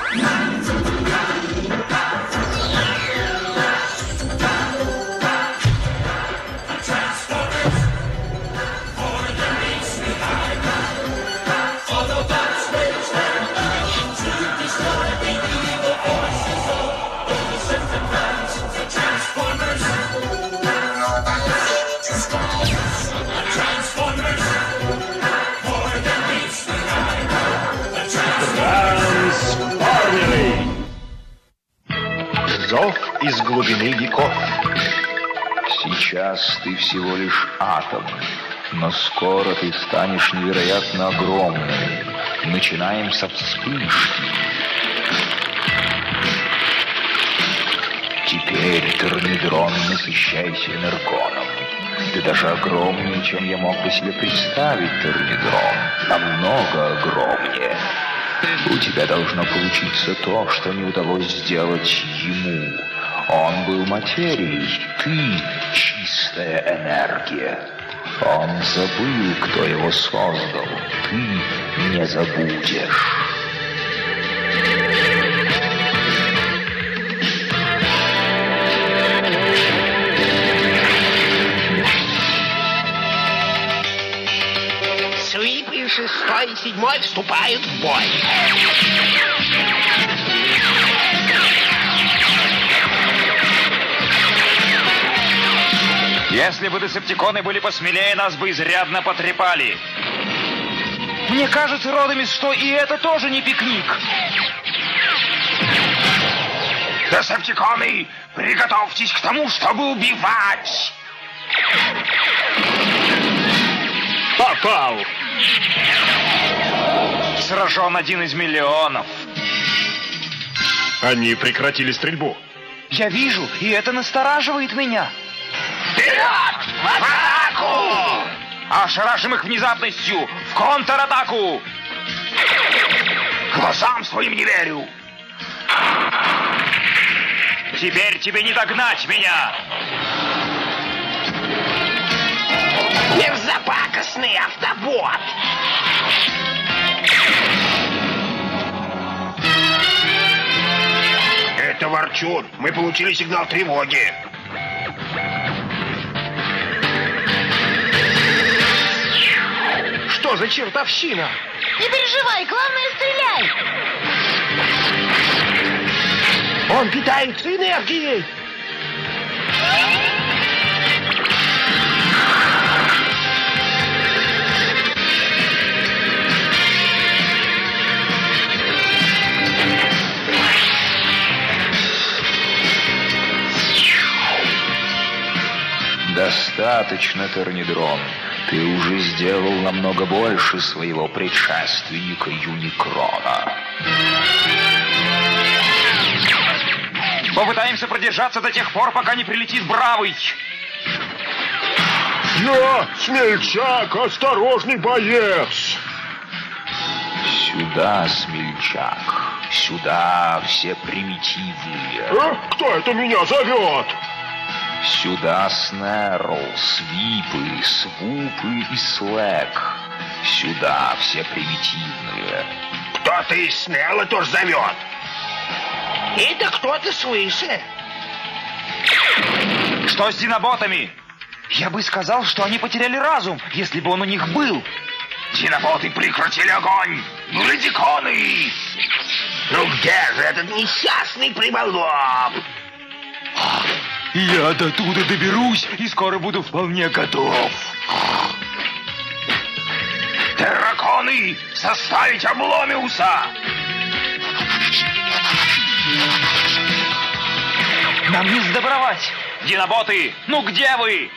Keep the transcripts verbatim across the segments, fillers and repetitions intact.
Зов из глубины веков. Сейчас ты всего лишь атом, но скоро ты станешь невероятно огромным. Начинаем со вспышки. Теперь, Термидрон, насыщайся энергоном. Ты даже огромнее, чем я мог бы себе представить, Термидрон. Намного огромнее. У тебя должно получиться то, что не удалось сделать ему. Он был материей, ты — чистая энергия. Он забыл, кто его создал. Ты не забудешь. Свипы шестой и седьмой вступают в бой. Если бы десептиконы были посмелее, нас бы изрядно потрепали. Мне кажется, Родомис, что и это тоже не пикник. Десептиконы, приготовьтесь к тому, чтобы убивать. Попал. Сражен один из миллионов. Они прекратили стрельбу. Я вижу, и это настораживает меня. Вперед! В атаку! Ошарашим их внезапностью! В контратаку! Глазам своим не верю! Теперь тебе не догнать меня! Мерзопакостный автобот! Это Ворчун. Мы получили сигнал тревоги. Что за чертовщина? Не переживай, главное, стреляй! Он питается энергией! Достаточно, Термидрон. Ты уже сделал намного больше своего предшественника Юникрона. Попытаемся продержаться до тех пор, пока не прилетит Бравый. Я, Смельчак, осторожный боец. Сюда, Смельчак. Сюда, все примитивные. А? Кто это меня зовет? Сюда, Снерл, Свипы, Свупы и Слэк. Сюда, все примитивные. Кто-то из Снелла тоже зовет. Это кто-то свыше. Что с диноботами? Я бы сказал, что они потеряли разум, если бы он у них был. Диноботы прекратили огонь! Градиконы! Ну где же этот несчастный приволоб? Я до туда доберусь и скоро буду вполне готов. Терраконы! Составить Обломиуса! Нам не сдобровать. Диноботы, ну где вы?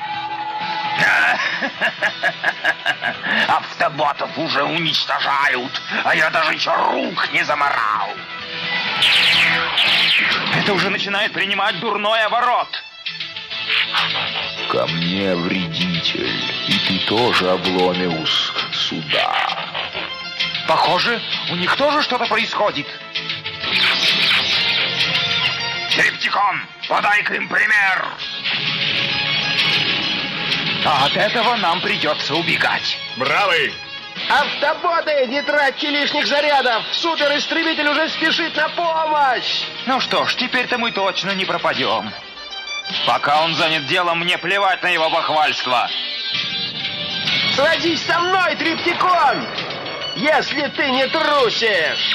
Автоботов уже уничтожают, а я даже еще рук не заморал. Это уже начинает принимать дурной оборот. Ко мне, вредитель, и ты тоже, Обломиус, сюда. Похоже, у них тоже что-то происходит. Триптикон, подай-ка им пример. А от этого нам придется убегать. Бравый, Автоботы, не тратьте лишних зарядов! Суперистребитель уже спешит на помощь! Ну что ж, теперь-то мы точно не пропадем. Пока он занят делом, мне плевать на его бахвальство. Сразись со мной, Триптикон! Если ты не трусишь!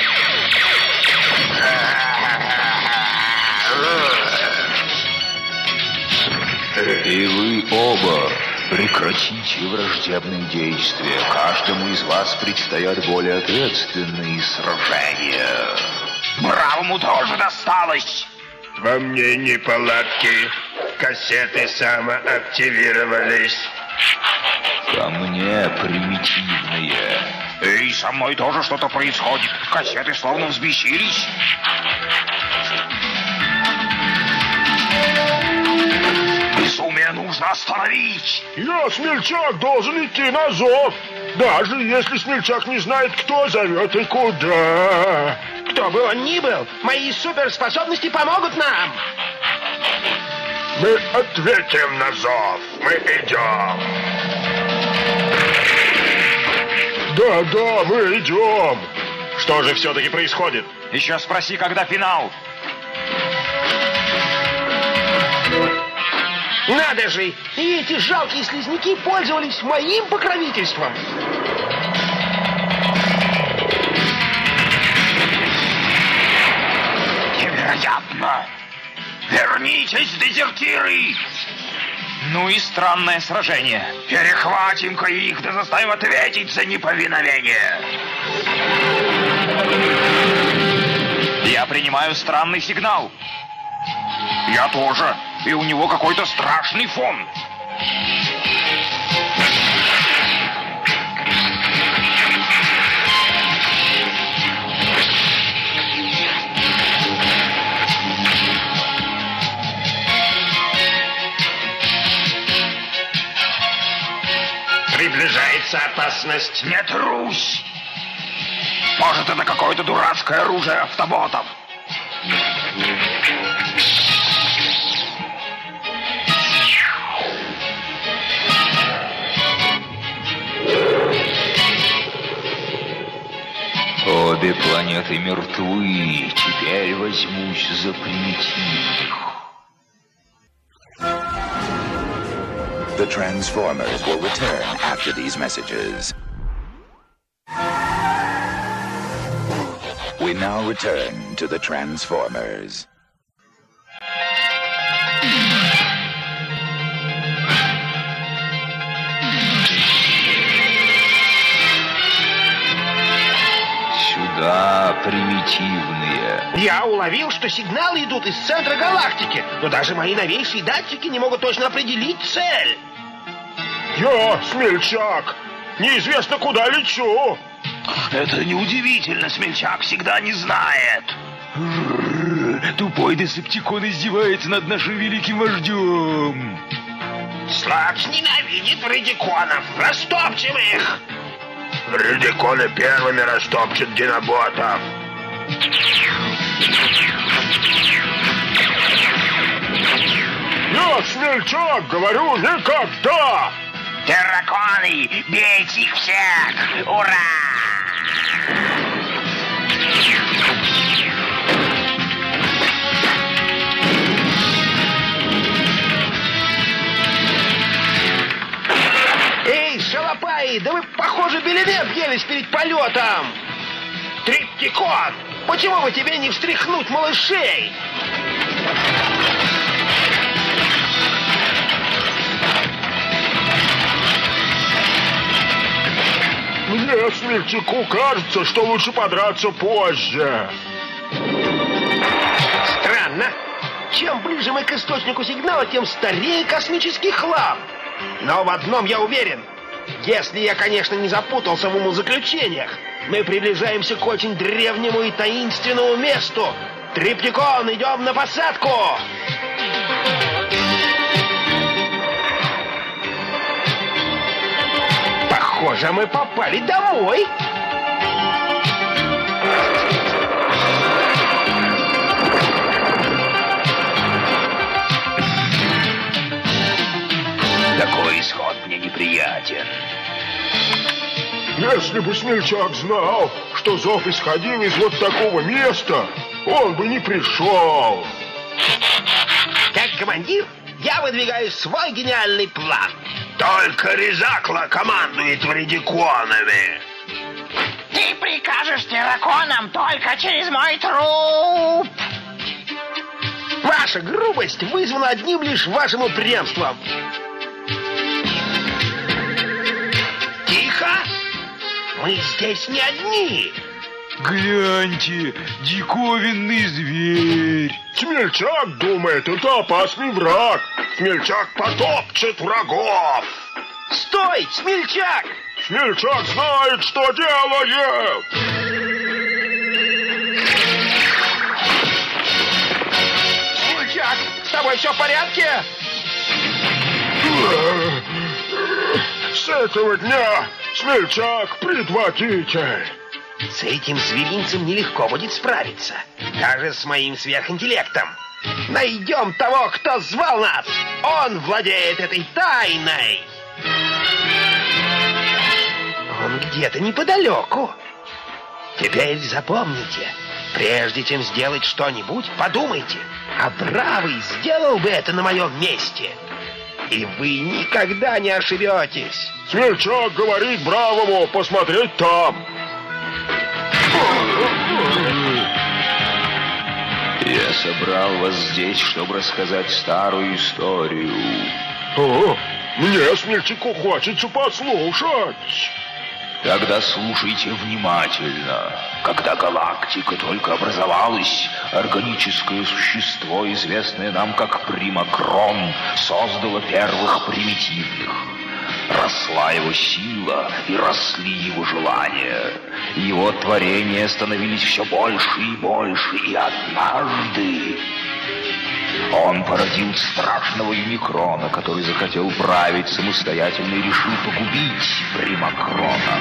И вы оба прекратите враждебные действия. Каждому из вас предстоят более ответственные сражения. Бравому тоже досталось. Во мне неполадки. Кассеты самоактивировались. Ко мне примитивные. И со мной тоже что-то происходит. Кассеты словно взбесились. Безумие нужно остановить. Я, смельчак, должен идти на зов. Даже если смельчак не знает, кто зовет и куда. Кто бы он ни был, мои суперспособности помогут нам! Мы ответим на зов. Мы идем. Да-да, мы идем. Что же все-таки происходит? Еще спроси, когда финал. Надо же! И эти жалкие слизняки пользовались моим покровительством! Невероятно! Вернитесь, дезертиры! Ну и странное сражение. Перехватим-ка их, да заставим ответить за неповиновение. Я принимаю странный сигнал. Я тоже. И у него какой-то страшный фон. Приближается опасность. Не трусь. Может, это какое-то дурацкое оружие автоботов. Обе планеты мертвы. Теперь возьмусь за примитивных. The Transformers will return after these messages. We now return to the Transformers. Сюда, примитивные. Я уловил, что сигналы идут из центра галактики, но даже мои новейшие датчики не могут точно определить цель. Я, смельчак, неизвестно куда лечу. Это неудивительно, смельчак всегда не знает. Тупой десептикон издевается над нашим великим вождем. Слакс ненавидит радиконов. Растопчем их. Радиконы первыми растопчут диноботов. Я, смельчак, говорю, никогда! Терраконы, бейте их всех! Ура! Эй, шалопаи, да вы, похоже, белины объелись перед полетом! Триптикон, почему бы тебе не встряхнуть малышей? Мне, смельчаку, кажется, что лучше подраться позже. Странно. Чем ближе мы к источнику сигнала, тем старее космический хлам. Но в одном я уверен. Если я, конечно, не запутался в умозаключениях, мы приближаемся к очень древнему и таинственному месту. Триптикон, идем на посадку! Похоже, мы попали домой. Такой исход мне неприятен. Я Если бы Смельчак знал, что зов исходил из вот такого места, он бы не пришел. Как командир, я выдвигаю свой гениальный план. Только Резакла командует вредиконами. Ты прикажешь терраконам только через мой труп. Ваша грубость вызвана одним лишь вашим упрямством. Тихо! Мы здесь не одни. Гляньте, диковинный зверь. Смельчак думает, это опасный враг. Смельчак потопчет врагов. Стой, Смельчак! Смельчак знает, что делает. Смельчак, с тобой все в порядке? С этого дня Смельчак предводитель. С этим зверинцем нелегко будет справиться. Даже с моим сверхинтеллектом. Найдем того, кто звал нас. Он владеет этой тайной. Он где-то неподалеку. Теперь запомните, прежде чем сделать что-нибудь, подумайте, а Бравый сделал бы это на моем месте. И вы никогда не ошибетесь. Смельчак говорит Бравому посмотреть там. Я собрал вас здесь, чтобы рассказать старую историю. О, мне, Смельчаку, хочется послушать. Тогда слушайте внимательно. Когда галактика только образовалась, органическое существо, известное нам как Примакрон, создало первых примитивных. Росла его сила и росли его желания. Его творения становились все больше и больше, и однажды он породил страшного Юникрона, который захотел править самостоятельно и решил погубить Примакрона.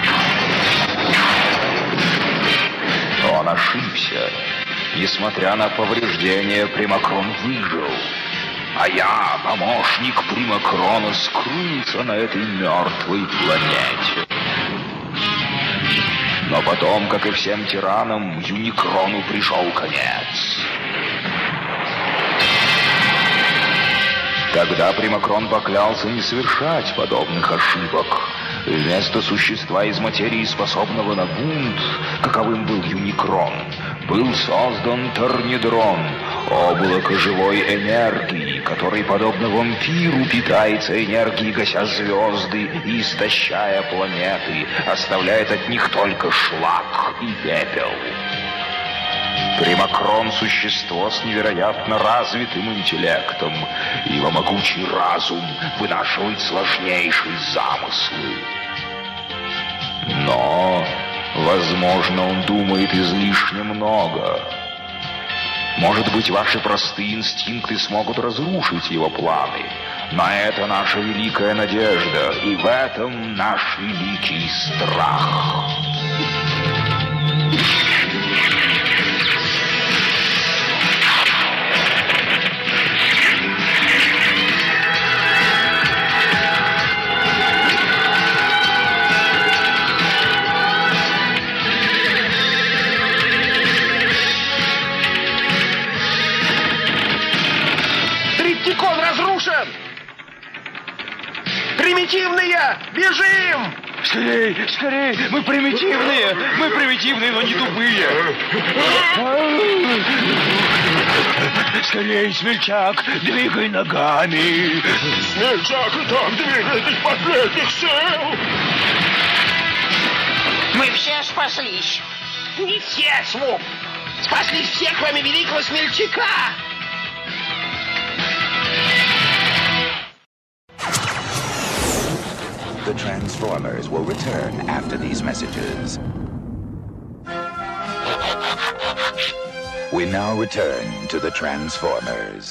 Он ошибся. Несмотря на повреждения, Примакрон выжил. А я, помощник Примакрона, скрылся на этой мертвой планете. Но потом, как и всем тиранам, Юникрону пришел конец. Тогда Примакрон поклялся не совершать подобных ошибок. Вместо существа из материи, способного на бунт, каковым был Юникрон, был создан Торнидрон, облако живой энергии, который, подобно вампиру, питается энергией, гася звезды и истощая планеты, оставляет от них только шлак и пепел. Примакрон — существо с невероятно развитым интеллектом. Его могучий разум вынашивает сложнейшие замыслы. Но, возможно, он думает излишне много. Может быть, ваши простые инстинкты смогут разрушить его планы. На это наша великая надежда, и в этом наш великий страх. Триптикон разрушен! Примитивные! Бежим! Скорей, скорей! Мы примитивные! Мы примитивные, но не тупые! Скорей, Смельчак! Двигай ногами! Смельчак и так двигает из последних сил! Мы все спаслись. Не все, Свуп! Спаслись все, кроме великого Смельчака! The Transformers will return after these messages. We now return to the Transformers.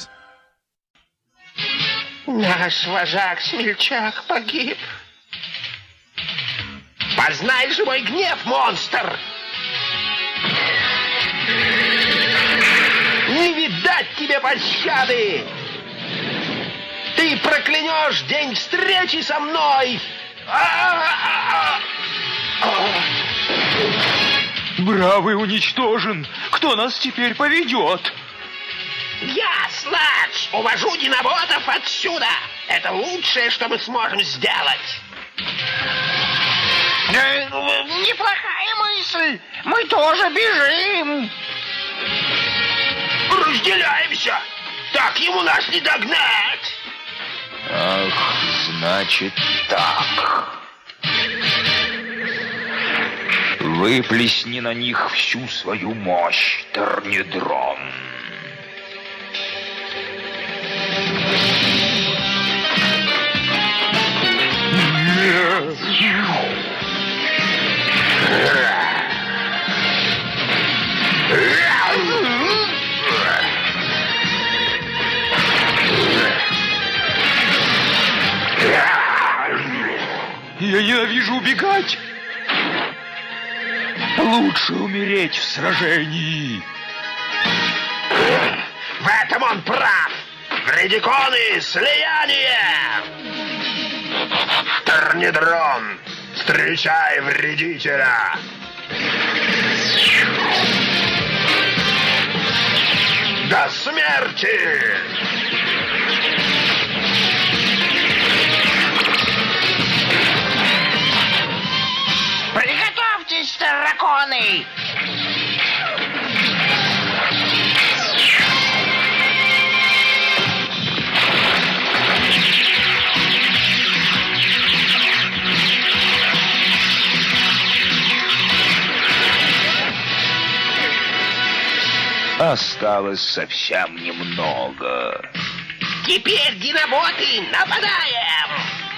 Наш вожак Смельчак погиб. Познай же мой гнев, монстр! Не видать тебе пощады! Ты проклянешь день встречи со мной! А-а-а-а! Бравый уничтожен. Кто нас теперь поведет? Я, Сладж, увожу диноботов отсюда. Это лучшее, что мы сможем сделать. Неплохая мысль. Мы тоже бежим. Разделяемся. Так ему нас не догнать. Ах, значит так. Выплесни на них всю свою мощь, Торнидрон. Я ненавижу убегать. Лучше умереть в сражении. В этом он прав. Вредиконы, слияние! Торнидрон, встречай вредителя! До смерти! Приготовьтесь, драконы! Осталось совсем немного. Теперь, диноботы, нападаем!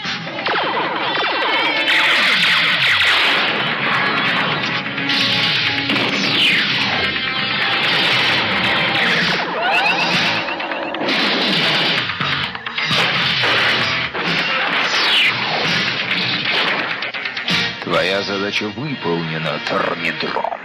Твоя задача выполнена, Торнидрон.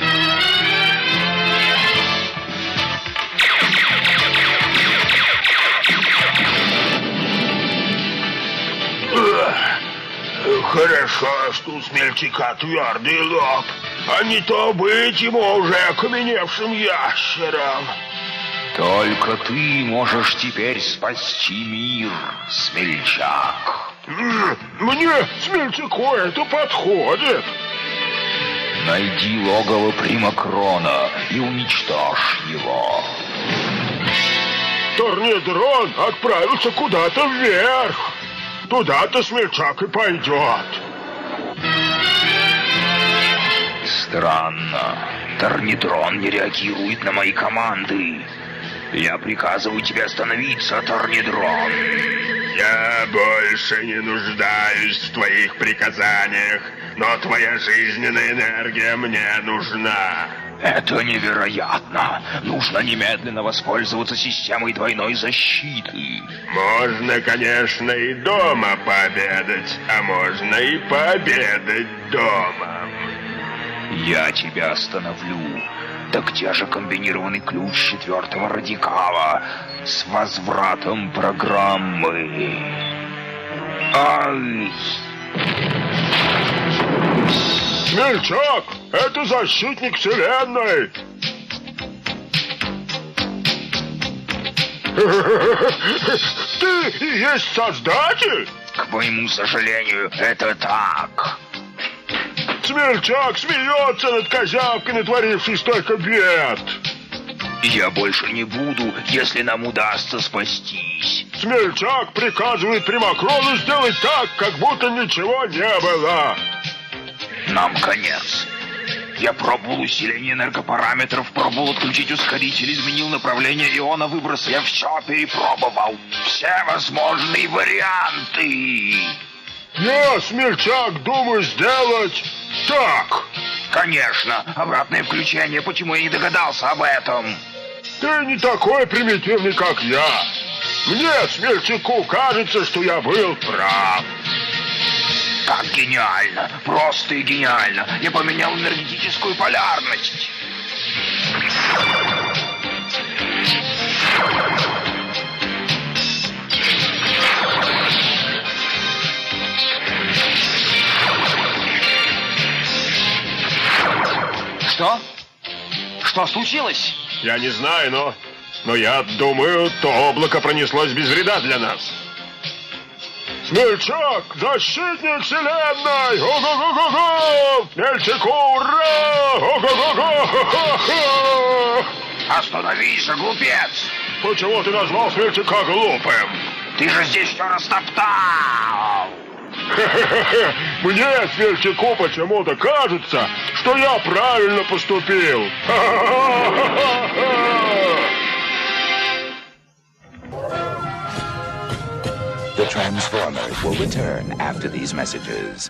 Хорошо, что у смельчака твердый лоб, а не то быть ему уже окаменевшим ящером. Только ты можешь теперь спасти мир, смельчак. Мне, смельчаку, это подходит. Найди логово Примакрона и уничтожь его. Торнидрон отправился куда-то вверх. Туда-то смельчак и пойдет. Странно. Торнидрон не реагирует на мои команды. Я приказываю тебе остановиться, Торнидрон. Я больше не нуждаюсь в твоих приказаниях, но твоя жизненная энергия мне нужна. Это невероятно. Нужно немедленно воспользоваться системой двойной защиты. Можно, конечно, и дома пообедать, а можно и пообедать дома. Я тебя остановлю. Да где же комбинированный ключ четвертого радикала с возвратом программы? Ай! Смельчак, это защитник вселенной. Ты и есть создатель? К моему сожалению, это так. Смельчак смеется над козявкой, натворившей столько бед. Я больше не буду, если нам удастся спастись. Смельчак приказывает Примакрону сделать так, как будто ничего не было. Нам конец. Я пробовал усиление энергопараметров, пробовал отключить ускоритель, изменил направление иона выброса. Я все перепробовал. Все возможные варианты. Я, смельчак, думаю сделать так. Конечно, обратное включение. Почему я не догадался об этом? Ты не такой примитивный, как я. Мне, смельчаку, кажется, что я был прав. Как гениально! Просто и гениально! Я поменял энергетическую полярность! Что случилось? Я не знаю, но... Но я думаю, то облако пронеслось без вреда для нас. Смельчак, защитник вселенной! Ого-го-го-го! Смельчаку, ура! Ого-го-го! Остановись, глупец! Почему ты назвал Смельчака глупым? Ты же здесь все растоптал! Мне, Смельчаку, почему-то кажется, что я правильно поступил. The Transformers will return after these messages.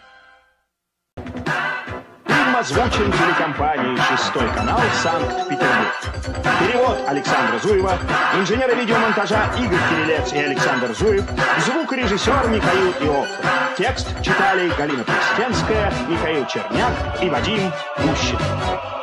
Фильм озвучен телекомпанией «Шестой канал» Санкт-Петербург. Перевод Александра Зуева, инженеры видеомонтажа Игорь Кириллец и Александр Зуев, звукорежиссер Михаил Иоффе. Текст читали Галина Плестенская, Михаил Черняк и Вадим Гущин.